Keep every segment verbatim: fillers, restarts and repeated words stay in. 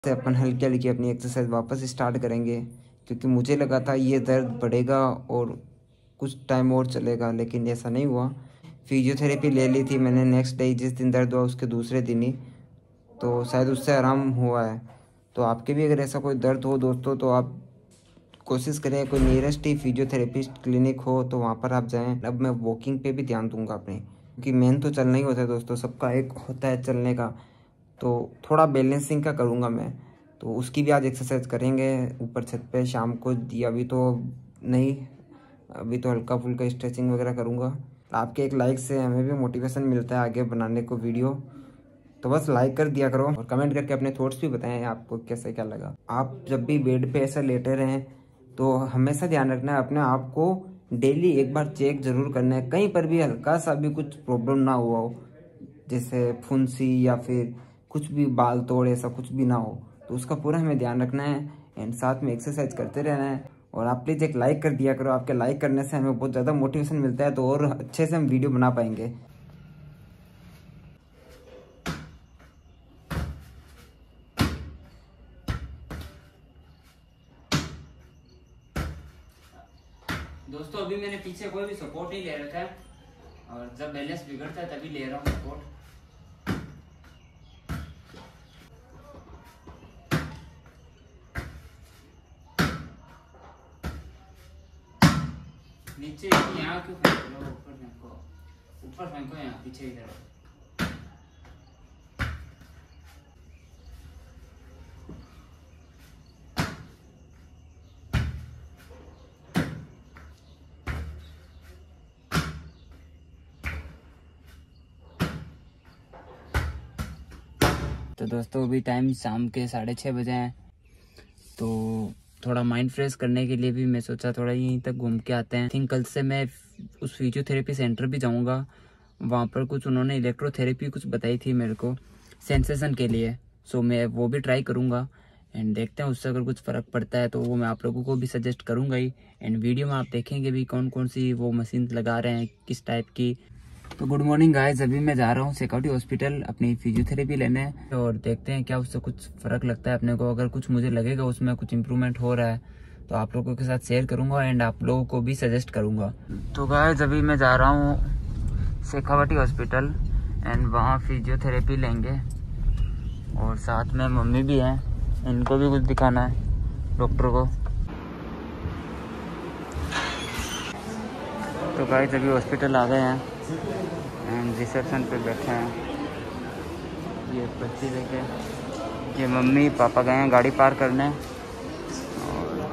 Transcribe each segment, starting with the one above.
से अपन हल्की हल्की अपनी एक्सरसाइज वापस स्टार्ट करेंगे, क्योंकि मुझे लगा था ये दर्द बढ़ेगा और कुछ टाइम और चलेगा, लेकिन ऐसा नहीं हुआ। फिजियोथेरेपी ले ली थी मैंने नेक्स्ट डे, जिस दिन दर्द हुआ उसके दूसरे दिन ही, तो शायद उससे आराम हुआ है। तो आपके भी अगर ऐसा कोई दर्द हो दोस्तों, तो आप कोशिश करें कोई नियरेस्ट ही फिजियोथेरेपिस्ट क्लिनिक हो तो वहाँ पर आप जाएं। अब मैं वॉकिंग पे भी ध्यान दूंगा अपने, क्योंकि मेन तो चलना ही होता है दोस्तों, सबका एक होता है चलने का। तो थोड़ा बैलेंसिंग का करूँगा मैं, तो उसकी भी आज एक्सरसाइज करेंगे ऊपर छत पे शाम को। दी अभी तो नहीं, अभी तो हल्का फुल्का स्ट्रेचिंग वगैरह करूँगा। आपके एक लाइक से हमें भी मोटिवेशन मिलता है आगे बनाने को वीडियो, तो बस लाइक कर दिया करो और कमेंट करके अपने थॉट्स भी बताएं आपको कैसे क्या लगा। आप जब भी बेड पे ऐसा लेटे रहें तो हमेशा ध्यान रखना है अपने आप को डेली एक बार चेक जरूर करना है, कहीं पर भी हल्का सा भी कुछ प्रॉब्लम ना हुआ हो, जैसे फुंसी या फिर कुछ भी बाल तोड़ ऐसा कुछ भी ना हो, तो उसका पूरा हमें ध्यान रखना है एंड साथ में एक्सरसाइज करते रहना है। और आप प्लीज़ एक लाइक कर दिया करो, आपके लाइक करने से हमें बहुत ज़्यादा मोटिवेशन मिलता है, तो और अच्छे से हम वीडियो बना पाएंगे। दोस्तों अभी मैंने पीछे कोई भी सपोर्ट नहीं ले रखा है, और जब बैलेंस बिगड़ता है तभी ले रहा हूँ सपोर्ट। नीचे यहाँ क्यों फेंक रहे हो, ऊपर फेंको, ऊपर फेंको, यहाँ पीछे की तरफ। तो दोस्तों अभी टाइम शाम के साढ़े छः बजे हैं, तो थोड़ा माइंड फ्रेश करने के लिए भी मैं सोचा थोड़ा यहीं तक घूम के आते हैं। थिंक कल से मैं उस फिजियोथेरेपी सेंटर भी जाऊंगा, वहाँ पर कुछ उन्होंने इलेक्ट्रोथेरेपी कुछ बताई थी मेरे को सेंसेशन के लिए, सो मैं वो भी ट्राई करूँगा एंड देखते हैं उससे अगर कुछ फ़र्क पड़ता है तो वो मैं आप लोगों को भी सजेस्ट करूँगा ही। एंड वीडियो में आप देखेंगे भी कौन कौन सी वो मशीन लगा रहे हैं, किस टाइप की। तो गुड मॉर्निंग गाइस, अभी मैं जा रहा हूँ सिक्योरिटी हॉस्पिटल अपनी फिजियोथेरेपी लेने, और देखते हैं क्या उससे कुछ फ़र्क लगता है अपने को। अगर कुछ मुझे लगेगा उसमें कुछ इम्प्रूवमेंट हो रहा है तो आप लोगों के साथ शेयर करूँगा एंड आप लोगों को भी सजेस्ट करूँगा। तो गाइस अभी मैं जा रहा हूँ शेखावटी हॉस्पिटल एंड वहाँ फिजियोथेरेपी लेंगे, और साथ में मम्मी भी हैं, इनको भी कुछ दिखाना है डॉक्टर को। तो गाइस अभी हॉस्पिटल आ गए हैं एंड रिसेप्शन पे बैठे हैं, ये पर्ची लेके। ये मम्मी पापा गए हैं गाड़ी पार करने, और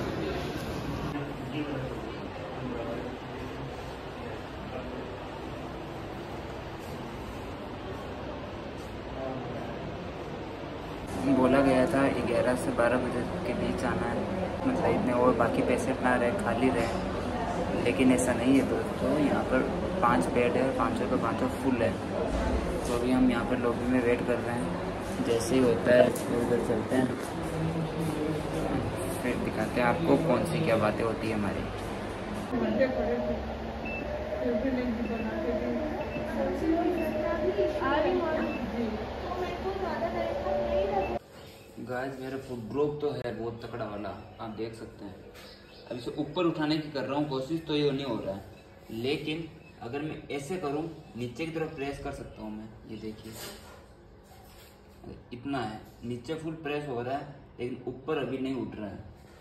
बोला गया था ग्यारह से बारह बजे के बीच आना है, मतलब इतने और बाकी पेशेंट ना रहे, खाली रहे, लेकिन ऐसा नहीं है दोस्तों। यहाँ पर पांच बेड है, पाँचों पे पाँचों फुल है। तो अभी हम यहाँ पर लॉबी में वेट कर रहे हैं, जैसे ही होता है तो उधर चलते हैं, फिर दिखाते हैं आपको कौन सी क्या बातें होती है हमारी। गाइस मेरा फुट ड्रॉप तो है बहुत तकड़ा वाला, आप देख सकते हैं। अब इसे ऊपर उठाने की कर रहा हूँ कोशिश, तो ये नहीं हो रहा है, लेकिन अगर मैं ऐसे करूँ नीचे की तरफ प्रेस कर सकता हूँ मैं। ये देखिए इतना है, नीचे फुल प्रेस हो रहा है, लेकिन ऊपर अभी नहीं उठ रहा है।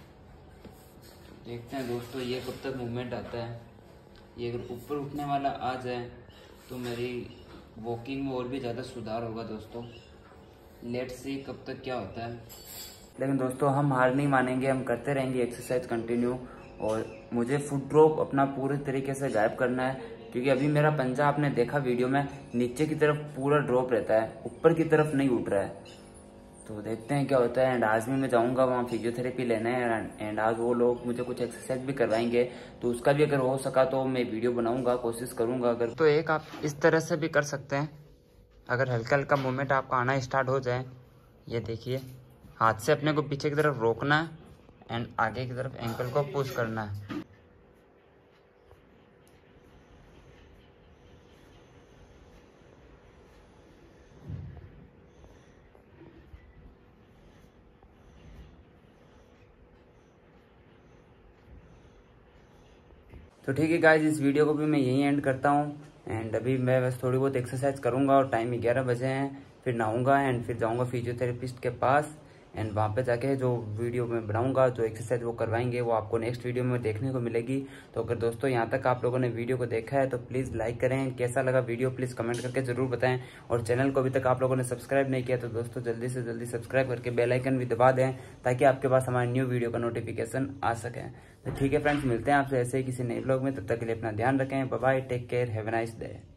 देखते हैं दोस्तों ये कब तक मूवमेंट आता है। ये अगर ऊपर उठने वाला आ जाए तो मेरी वॉकिंग में और भी ज़्यादा सुधार होगा दोस्तों। लेट्स सी कब तक क्या होता है। लेकिन दोस्तों हम हार नहीं मानेंगे, हम करते रहेंगे एक्सरसाइज कंटिन्यू। और मुझे फुट ड्रॉप अपना पूरे तरीके से गायब करना है, क्योंकि अभी मेरा पंजा आपने देखा वीडियो में, नीचे की तरफ पूरा ड्रॉप रहता है, ऊपर की तरफ नहीं उठ रहा है। तो देखते हैं क्या होता है। एंड आज भी मैं जाऊंगा वहाँ फिजियोथेरेपी लेने, एंड आज वो लोग मुझे कुछ एक्सरसाइज भी करवाएंगे, तो उसका भी अगर हो सका तो मैं वीडियो बनाऊंगा, कोशिश करूंगा। अगर तो एक आप इस तरह से भी कर सकते हैं, अगर हल्का हल्का मूवमेंट आपका आना स्टार्ट हो जाए। ये देखिए हाथ से अपने को पीछे की तरफ रोकना है एंड आगे की तरफ एंकल को पुश करना है। तो ठीक है गाइज, इस वीडियो को भी मैं यहीं एंड करता हूँ। एंड अभी मैं बस थोड़ी बहुत एक्सरसाइज करूँगा और टाइम ग्यारह बजे हैं, फिर नहाऊंगा एंड फिर जाऊँगा फिजियोथेरेपिस्ट के पास। एंड वहाँ पे जाके जो वीडियो मैं बनाऊंगा, जो एक्सरसाइज वो करवाएंगे, वो आपको नेक्स्ट वीडियो में देखने को मिलेगी। तो अगर दोस्तों यहाँ तक आप लोगों ने वीडियो को देखा है तो प्लीज़ लाइक करें, कैसा लगा वीडियो प्लीज़ कमेंट करके जरूर बताएं। और चैनल को अभी तक आप लोगों ने सब्सक्राइब नहीं किया तो दोस्तों जल्दी से जल्दी सब्सक्राइब करके बेल आइकन भी दबा दें, ताकि आपके पास हमारे न्यू वीडियो का नोटिफिकेशन आ सके। तो ठीक है फ्रेंड्स, मिलते हैं आपसे ऐसे ही किसी नए ब्लॉग में। तब तक के लिए अपना ध्यान रखें। Bye bye, take care, have a nice day.